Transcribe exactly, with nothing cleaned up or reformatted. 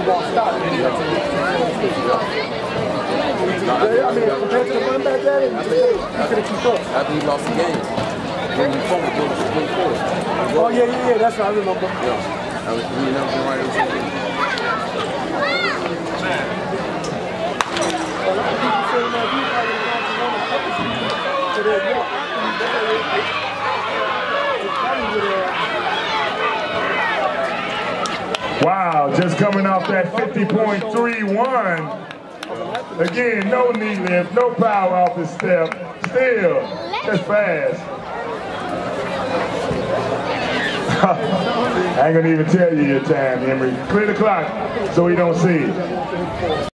won't stop. Yeah, I mean, compared to the run back there, you could have kept up. After he lost the game, when he fumbled, he was twenty-four. Oh, yeah, yeah, yeah, that's what I remember. Yeah. I was doing everything right. A lot of people say that he probably wants to run a couple seasons to their walk. Wow, just coming off that fifty point three one. Again, no knee lift, no power off the step. Still, just fast. I ain't gonna even tell you your time, Henry. Clear the clock so we don't see it.